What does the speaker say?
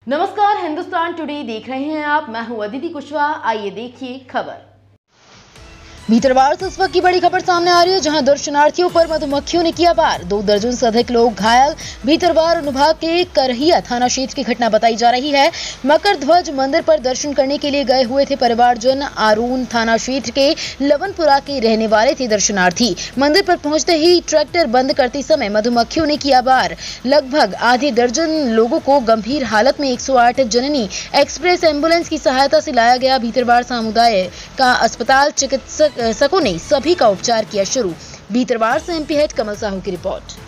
नमस्कार, हिंदुस्तान टुडे देख रहे हैं आप। मैं हूं अदिति कुशवाहा। आइए देखिए खबर। भीतरवार से इस वक्त की बड़ी खबर सामने आ रही है, जहां दर्शनार्थियों पर मधुमक्खियों ने किया वार। 2 दर्जन से अधिक लोग घायल। भीतरवार अनुभाग के करहिया थाना क्षेत्र की घटना बताई जा रही है। मकर ध्वज मंदिर पर दर्शन करने के लिए गए हुए थे परिवारजन। आरून थाना क्षेत्र के लवनपुरा के रहने वाले थे दर्शनार्थी। मंदिर पर पहुंचते ही ट्रैक्टर बंद करते समय मधुमक्खियों ने किया वार। लगभग आधे दर्जन लोगों को गंभीर हालत में 108 जननी एक्सप्रेस एम्बुलेंस की सहायता से लाया गया। भीतरवार समुदाय का अस्पताल चिकित्सकों ने सभी का उपचार किया शुरू। भीतरवार से एमपी हेड कमल साहू की रिपोर्ट।